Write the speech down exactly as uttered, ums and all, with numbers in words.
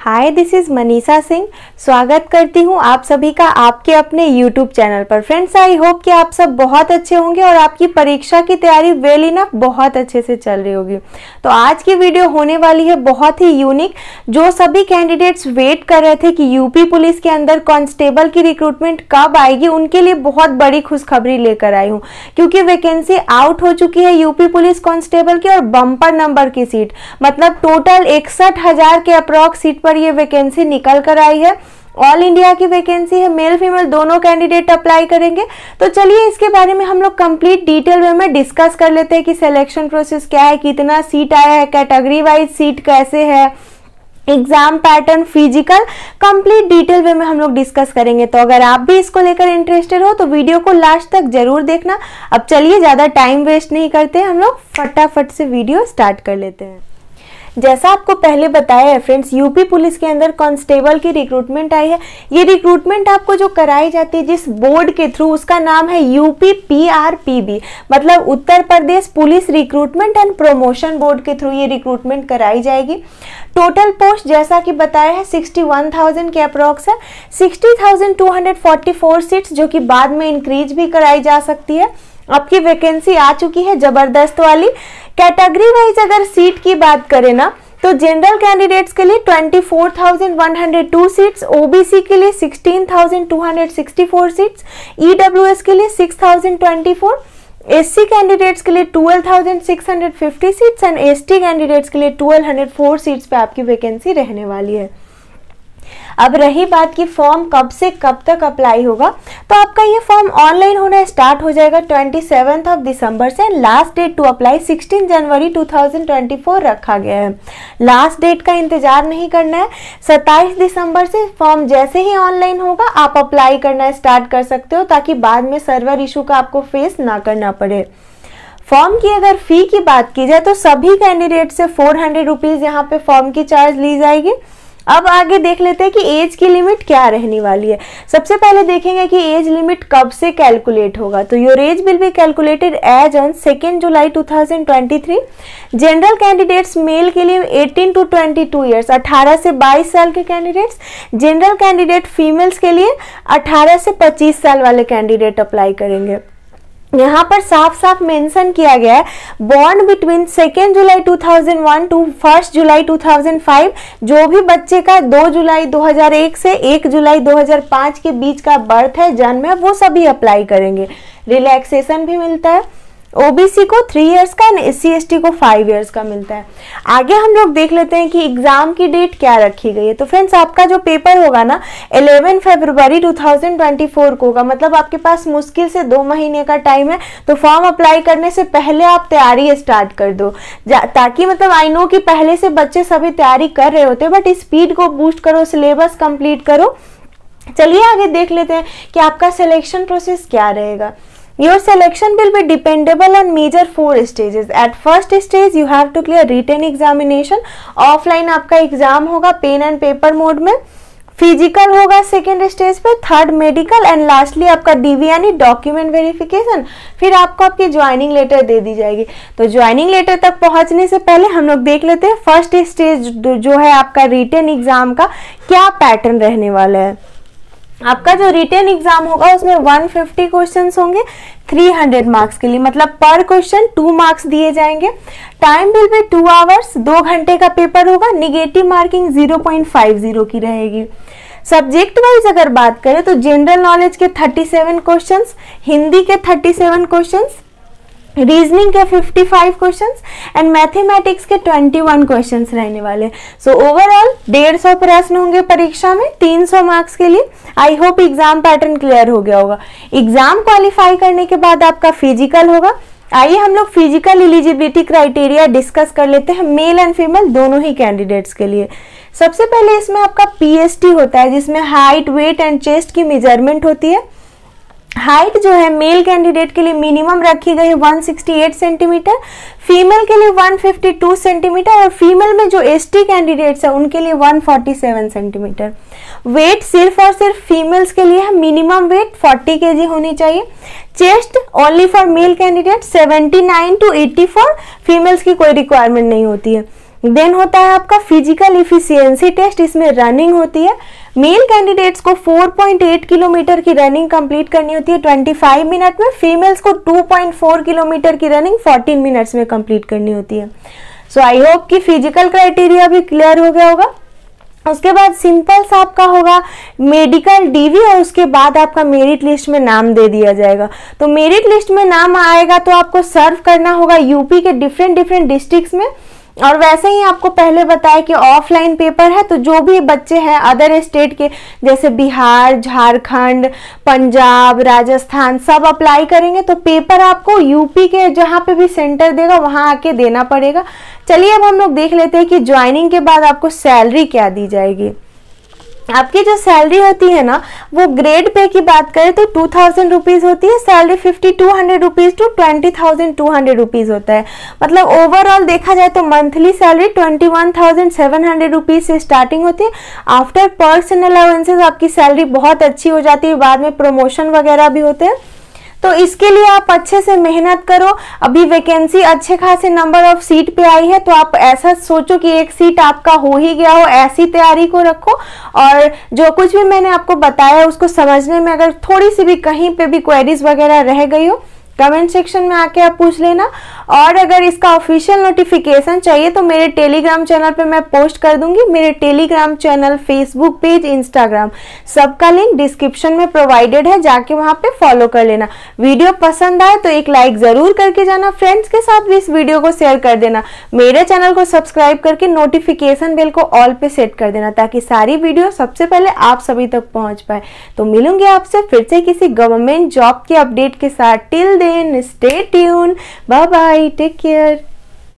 Hi, this is Manisha Singh. स्वागत करती हूँ आप सभी का आपके अपने यूट्यूब चैनल पर। फ्रेंड्स, आई होप कि आप सब बहुत अच्छे होंगे और आपकी परीक्षा की तैयारी वेल इनफ बहुत अच्छे से चल रही होगी। तो आज की वीडियो होने वाली है बहुत ही यूनिक। जो सभी कैंडिडेट्स वेट कर रहे थे कि यूपी पुलिस के अंदर कांस्टेबल की रिक्रूटमेंट कब आएगी, उनके लिए बहुत बड़ी खुशखबरी लेकर आई हूँ, क्योंकि वैकेंसी आउट हो चुकी है यूपी पुलिस कांस्टेबल की और बम्पर नंबर की सीट, मतलब टोटल इकसठ हजार के अप्रॉक्स सीट पर ये वैकेंसी निकल कर आई है। ऑल इंडिया की वैकेंसी है, मेल फीमेल दोनों कैंडिडेट अप्लाई करेंगे। तो चलिए इसके बारे में हम लोग कंप्लीट डिटेल वे में डिस्कस कर लेते हैं कि सिलेक्शन प्रोसेस क्या है, कितना सीट आया है, कैटेगरी वाइज सीट कैसे है, exam pattern, physical, complete detail way में हम लोग डिस्कस करेंगे। तो अगर आप भी इसको लेकर इंटरेस्टेड हो तो वीडियो को लास्ट तक जरूर देखना। अब चलिए ज्यादा टाइम वेस्ट नहीं करते, हम लोग फटाफट से वीडियो स्टार्ट कर लेते हैं। जैसा आपको पहले बताया है फ्रेंड्स, यूपी पुलिस के अंदर कांस्टेबल की रिक्रूटमेंट आई है। ये रिक्रूटमेंट आपको जो कराई जाती है जिस बोर्ड के थ्रू, उसका नाम है यूपी पीआरपीबी, मतलब Uttar Pradesh police recruitment and promotion board के थ्रू ये रिक्रूटमेंट कराई जाएगी। टोटल पोस्ट जैसा कि बताया है इकसठ हज़ार के अप्रॉक्स है। साठ हज़ार दो सौ चौवालीस सीट्स जो कि बाद में इंक्रीज भी कराई जा सकती है। आपकी वैकेंसी आ चुकी है जबरदस्त वाली। कैटेगरी वाइज अगर सीट की बात करें ना, तो जनरल कैंडिडेट्स के लिए चौबीस हज़ार एक सौ दो सीट्स, ओबीसी के लिए सोलह हज़ार दो सौ चौंसठ सीट्स, ईडब्ल्यूएस के लिए छह हज़ार चौबीस, एससी कैंडिडेट्स के लिए बारह हज़ार छह सौ पचास सीट्स एंड एसटी कैंडिडेट्स के लिए बारह सौ चार सीट्स पे आपकी वैकेंसी रहने वाली है। अब रही बात की फॉर्म कब से कब तक अप्लाई होगा, तो आपका ये फॉर्म ऑनलाइन होना स्टार्ट हो जाएगा सत्ताईस ऑफ दिसंबर से। लास्ट डेट टू अप्लाई सोलह जनवरी दो हज़ार चौबीस रखा गया है। लास्ट डेट का इंतजार नहीं करना है। सत्ताईस दिसंबर से फॉर्म जैसे ही ऑनलाइन होगा आप अप्लाई करना स्टार्ट कर सकते हो, ताकि बाद में सर्वर इशू का आपको फेस ना करना पड़े। फॉर्म की अगर फी की बात की जाए तो सभी कैंडिडेट से फोर हंड्रेड रुपीज यहाँ पे फॉर्म की चार्ज ली जाएगी। अब आगे देख लेते हैं कि एज की लिमिट क्या रहने वाली है। सबसे पहले देखेंगे कि एज लिमिट कब से कैलकुलेट होगा। तो your age will be calculated age on second July two thousand twenty three. General candidates male के लिए अठारह टू बाईस ईयर्स, अठारह से बाईस साल के कैंडिडेट्स। जनरल कैंडिडेट फीमेल्स के लिए अठारह से पच्चीस साल वाले कैंडिडेट अप्लाई करेंगे। यहाँ पर साफ साफ मेंशन किया गया है born between second July two thousand one to first July two thousand five. जो भी बच्चे का दो जुलाई दो हज़ार एक से एक जुलाई दो हज़ार पाँच के बीच का बर्थ है, जन्म है, वो सभी अप्लाई करेंगे। रिलैक्सेशन भी मिलता है। ओबीसी को थ्री इयर्स का एंड एससी एसटी को फाइव इयर्स का मिलता है। आगे हम लोग देख लेते हैं कि एग्जाम की डेट क्या रखी गई है। तो फ्रेंड्स, आपका जो पेपर होगा ना ग्यारह फरवरी दो हज़ार चौबीस को होगा, मतलब आपके पास मुश्किल से दो महीने का टाइम है। तो फॉर्म अप्लाई करने से पहले आप तैयारी स्टार्ट कर दो, ताकि मतलब आई नो कि पहले से बच्चे सभी तैयारी कर रहे होते हैं, बट स्पीड को बूस्ट करो, सिलेबस कंप्लीट करो। चलिए आगे देख लेते हैं कि आपका सिलेक्शन प्रोसेस क्या रहेगा। Your selection will be dependable on major four stages. At first stage you have to clear written examination. Offline आपका एग्जाम होगा पेन एंड पेपर मोड में। फिजिकल होगा सेकेंड स्टेज पे, थर्ड मेडिकल एंड लास्टली आपका DV यानी document verification. फिर आपको आपकी ज्वाइनिंग लेटर दे दी जाएगी। तो ज्वाइनिंग लेटर तक पहुंचने से पहले हम लोग देख लेते हैं फर्स्ट स्टेज जो है आपका रिटन एग्जाम का क्या पैटर्न रहने वाला है। आपका जो रिटन एग्जाम होगा उसमें एक सौ पचास क्वेश्चंस होंगे तीन सौ मार्क्स के लिए, मतलब पर क्वेश्चन टू मार्क्स दिए जाएंगे। Time will be two hours, दो घंटे का पेपर होगा। Negative marking zero point five zero की रहेगी। सब्जेक्ट वाइज अगर बात करें तो जनरल नॉलेज के सैंतीस क्वेश्चंस, हिंदी के सैंतीस क्वेश्चंस, रीजनिंग के पचपन क्वेश्चंस एंड मैथमेटिक्स के इक्कीस क्वेश्चंस रहने वाले। सो ओवरऑल डेढ़ सौ प्रश्न होंगे परीक्षा में तीन सौ मार्क्स के लिए। I hope exam pattern clear हो गया होगा। एग्जाम क्वालिफाई करने के बाद आपका फिजिकल होगा। आइए हम लोग फिजिकल एलिजिबिलिटी क्राइटेरिया डिस्कस कर लेते हैं मेल एंड फीमेल दोनों ही कैंडिडेट्स के लिए। सबसे पहले इसमें आपका पीएसटी होता है, जिसमें हाइट, वेट एंड चेस्ट की मेजरमेंट होती है। हाइट जो है मेल कैंडिडेट के लिए मिनिमम रखी गई है एक सौ अड़सठ सेंटीमीटर, फीमेल के लिए एक सौ बावन सेंटीमीटर और फीमेल में जो एसटी कैंडिडेट्स है उनके लिए एक सौ सैंतालीस सेंटीमीटर। वेट सिर्फ और सिर्फ फीमेल्स के लिए है, मिनिमम वेट चालीस केजी होनी चाहिए। Chest only for male candidate seventy nine to eighty four, females की कोई रिक्वायरमेंट नहीं होती है। देन होता है आपका फिजिकल इफिशियंसी टेस्ट, इसमें रनिंग होती है। मेल कैंडिडेट्स को चार पॉइंट आठ किलोमीटर की रनिंग कंप्लीट करनी होती है पच्चीस मिनट में, फीमेल्स को दो पॉइंट चार किलोमीटर की रनिंग चौदह मिनट्स में कंप्लीट करनी होती है। सो आई होप कि फिजिकल क्राइटेरिया भी क्लियर हो गया होगा। उसके बाद सिंपल सा आपका होगा मेडिकल डीवी और उसके बाद आपका मेरिट लिस्ट में नाम दे दिया जाएगा। तो मेरिट लिस्ट में नाम आएगा तो आपको सर्व करना होगा यूपी के डिफरेंट डिफरेंट डिस्ट्रिक्ट्स में। और वैसे ही आपको पहले बताया कि ऑफलाइन पेपर है, तो जो भी बच्चे हैं अदर स्टेट के जैसे बिहार, झारखंड, पंजाब, राजस्थान सब अप्लाई करेंगे तो पेपर आपको यूपी के जहाँ पे भी सेंटर देगा वहाँ आके देना पड़ेगा। चलिए अब हम लोग देख लेते हैं कि ज्वाइनिंग के बाद आपको सैलरी क्या दी जाएगी। आपकी जो सैलरी होती है ना वो ग्रेड पे की बात करें तो टू थाउजेंड रुपीज होती है, salary fifty two hundred rupees to twenty thousand two hundred rupees होता है। मतलब ओवरऑल देखा जाए तो monthly salary twenty one thousand seven hundred rupees से स्टार्टिंग होती है। आफ्टर पर्क्स एंड अलाउंसेस आपकी सैलरी बहुत अच्छी हो जाती है, बाद में प्रमोशन वगैरह भी होते हैं। तो इसके लिए आप अच्छे से मेहनत करो। अभी वैकेंसी अच्छे खासे नंबर ऑफ सीट पे आई है, तो आप ऐसा सोचो कि एक सीट आपका हो ही गया हो, ऐसी तैयारी को रखो। और जो कुछ भी मैंने आपको बताया उसको समझने में अगर थोड़ी सी भी कहीं पे भी क्वेरीज वगैरह रह गई हो कमेंट सेक्शन में आके आप पूछ लेना। और अगर इसका ऑफिशियल नोटिफिकेशन चाहिए तो मेरे टेलीग्राम चैनल पे मैं पोस्ट कर दूंगी। मेरे Telegram channel, Facebook page, Instagram सबका लिंक डिस्क्रिप्शन में प्रोवाइडेड है, जाके वहां पे फॉलो कर लेना। वीडियो पसंद आए तो एक लाइक जरूर करके जाना, फ्रेंड्स के साथ भी इस वीडियो को शेयर कर देना। मेरे चैनल को सब्सक्राइब करके नोटिफिकेशन बेल को ऑल पे सेट कर देना ताकि सारी वीडियो सबसे पहले आप सभी तक पहुंच पाए। तो मिलूंगी आपसे फिर से किसी गवर्नमेंट जॉब के अपडेट के साथ। Till then stay tuned, bye bye, take care.